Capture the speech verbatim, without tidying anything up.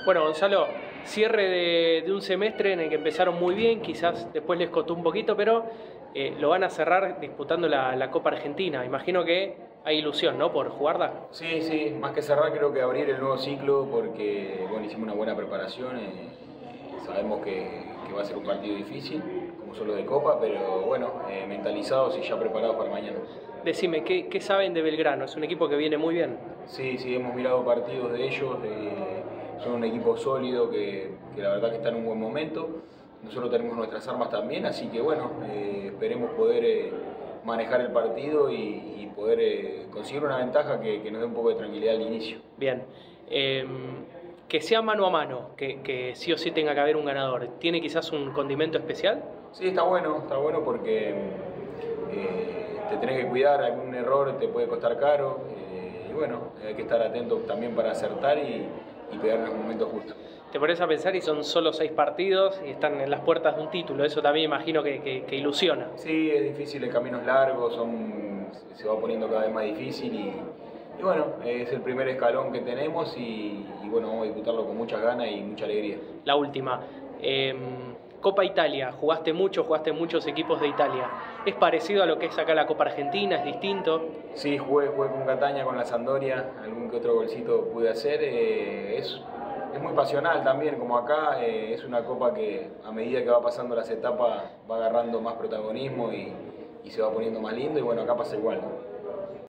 Bueno, Gonzalo, cierre de, de un semestre en el que empezaron muy bien, quizás después les costó un poquito, pero eh, lo van a cerrar disputando la, la Copa Argentina. Imagino que hay ilusión, ¿no?, por jugarla. Sí, sí, más que cerrar creo que abrir el nuevo ciclo porque bueno, hicimos una buena preparación, eh, sabemos que, que va a ser un partido difícil, como solo de Copa, pero bueno, eh, mentalizados y ya preparados para mañana. Decime, ¿qué, ¿qué saben de Belgrano? Es un equipo que viene muy bien. Sí, sí, hemos mirado partidos de ellos, eh, son un equipo sólido que, que la verdad que está en un buen momento. Nosotros tenemos nuestras armas también, así que bueno, eh, esperemos poder eh, manejar el partido y, y poder eh, conseguir una ventaja que, que nos dé un poco de tranquilidad al inicio. Bien. Eh, que sea mano a mano, que, que sí o sí tenga que haber un ganador. ¿Tiene quizás un condimento especial? Sí, está bueno, está bueno porque eh, te tenés que cuidar, algún error te puede costar caro. Eh, y bueno, hay que estar atento también para acertar y, y pegar en los momentos justos. Te pones a pensar y son solo seis partidos y están en las puertas de un título. Eso también imagino que, que, que ilusiona. Sí, es difícil, el camino es largo, son, se va poniendo cada vez más difícil y, y bueno, es el primer escalón que tenemos y, y bueno, vamos a disputarlo con muchas ganas y mucha alegría. La última. Eh, Copa Italia, jugaste mucho, jugaste en muchos equipos de Italia. ¿Es parecido a lo que es acá la Copa Argentina? ¿Es distinto? Sí, jugué, jugué con Catania, con la Sampdoria, algún que otro golcito pude hacer. Eh, es, es muy pasional también, como acá, eh, es una copa que a medida que va pasando las etapas va agarrando más protagonismo y, y se va poniendo más lindo y bueno, acá pasa igual, ¿no?